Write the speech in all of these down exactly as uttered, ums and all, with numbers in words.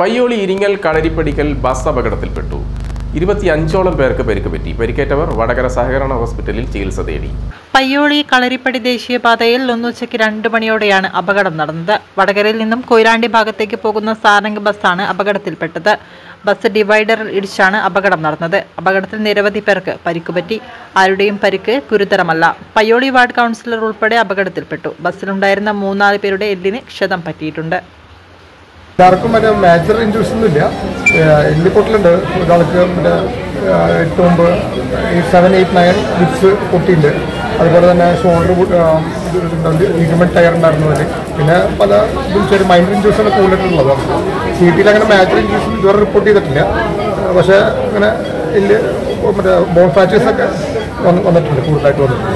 Payyoli Iringal Kalarippadikkal bus അപകടത്തിൽപ്പെട്ടു. ഇരുപത്തിയഞ്ചോളം പേർക്ക് പരിക്ക് പറ്റി. പരിക്കേറ്റവർ വടകര സഹകരണ ഹോസ്പിറ്റലിൽ ചികിത്സ തേടി. പയ്യോളി കളരിപ്പടി ദേശീയപാതയിൽ ഒന്നുച്ചയ്ക്ക് രണ്ടു മണിയോടെയാണ് അപകടം നടന്നത്. വടകരയിൽ നിന്നും കൊയിലാണ്ടി ഭാഗത്തേക്ക് പോകുന്ന സാരംഗ് ബസ്സാണ് അപകടത്തിൽപ്പെട്ടത്. ബസ് ഡിവൈഡറിൽ ഇടിച്ചാണ് അപകടം നടന്നത്. അപകടത്തിൽ നിരവധി പേർക്ക് പരിക്കുപറ്റി. ആരുടെയും പരിക്ക് ഗുരുതരമല്ല. പയ്യോളി വാർഡ് കൗൺസിലർ ഉൾപ്പെടെ അപകടത്തിൽപ്പെട്ടു. ബസ്സിലുണ്ടായിരുന്ന മൂന്നാല് പേരുടെ എല്ലിന് ക്ഷതം പറ്റിയിട്ടുണ്ട്. എല്ലാവർക്കും മറ്റേ മേജർ ഇഞ്ചുറീസ് ഒന്നും ഇല്ല. എല്ലിപ്പൊട്ടലുണ്ട്. ഒരാൾക്ക് മറ്റേ എട്ട് ഒമ്പത് eight seven eight nine lips പൊട്ടിയിട്ടുണ്ട്. അതുപോലെ തന്നെ ഷോൾഡർ ലീഗമെന്റ് ടയർ ഉണ്ടായിരുന്നു അതിൽ. പിന്നെ പല ഇതും ചെറിയ മൈനർ ഇഞ്ചുറീസാണ് കൂടുതലുള്ളത്. സീറ്റിൽ അങ്ങനെ മേജർ ഇഞ്ചുറീസ് ഇതുവരെ റിപ്പോർട്ട് ചെയ്തിട്ടില്ല. പക്ഷേ അങ്ങനെ എല്ല് മറ്റേ ബോൺ ഫ്രാക്ചേഴ്സ് ഒക്കെ വന്നിട്ടുണ്ട്, കൂടുതലായിട്ട് വന്നിട്ടുണ്ട്.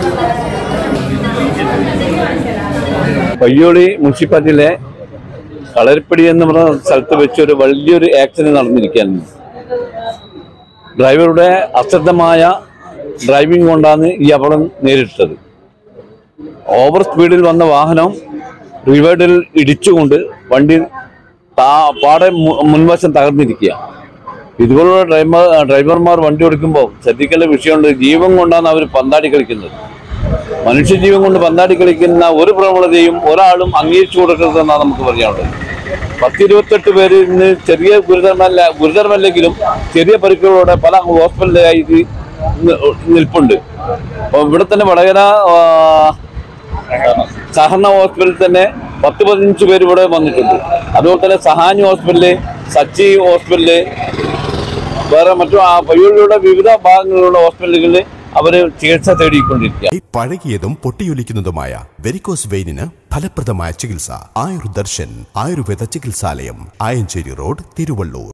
പയ്യോളി മുനിസിപ്പാലിറ്റിയിലെ കളരിപ്പടി എന്ന് പറഞ്ഞ സ്ഥലത്ത് വെച്ചൊരു വലിയൊരു ആക്സിഡന്റ് നടന്നിരിക്കുകയാണ്. ഡ്രൈവറുടെ അശ്രദ്ധമായ ഡ്രൈവിംഗ് കൊണ്ടാണ് ഈ അപകടം നേരിട്ടത്. ഓവർ സ്പീഡിൽ വന്ന വാഹനം റിവേഡിൽ ഇടിച്ചുകൊണ്ട് വണ്ടി പാടെ മുൻവശം തകർന്നിരിക്കുക. ഇതുപോലുള്ള ഡ്രൈവർ ഡ്രൈവർമാർ വണ്ടി ഓടിക്കുമ്പോൾ ശ്രദ്ധിക്കേണ്ട വിഷയമുണ്ട്. ജീവൻ കൊണ്ടാണ് അവർ പന്താടി കളിക്കുന്നത്. മനുഷ്യജീവൻ കൊണ്ട് പന്താടി കളിക്കുന്ന ഒരു പ്രവണതയും ഒരാളും അംഗീകരിച്ചു കൊടുക്കരുതെന്നാണ് നമുക്ക് പറയാനുള്ളത്. പത്തിരുപത്തെട്ട് പേര് ഇന്ന് ചെറിയ ഗുരുതരമല്ല ഗുരുതരമല്ലെങ്കിലും ചെറിയ പരിക്കുകളോടെ പല ഹോസ്പിറ്റലിലായി നിൽപ്പുണ്ട്. അപ്പോൾ ഇവിടെ തന്നെ വടകര സഹകരണ ഹോസ്പിറ്റലിൽ തന്നെ പത്ത് പതിനഞ്ച് പേര് ഇവിടെ വന്നിട്ടുണ്ട്. അതുപോലെ തന്നെ സഹാനി ഹോസ്പിറ്റല്, സച്ചി ഹോസ്പിറ്റല്, വേറെ മറ്റു പയ്യോളിയുടെ വിവിധ ഭാഗങ്ങളിലുള്ള ഹോസ്പിറ്റലുകളിൽ അവര് ചികിത്സ തേടിക്കൊണ്ടിരിക്കുക. പഴകിയതും പൊട്ടിയൊലിക്കുന്നതുമായ വെരിക്കോസ് വെയിനിന് ഫലപ്രദമായ ചികിത്സ ആയുർദർശൻ ആയുർവേദ ചികിത്സാലയം, ആയഞ്ചേരി റോഡ്, തിരുവള്ളൂർ.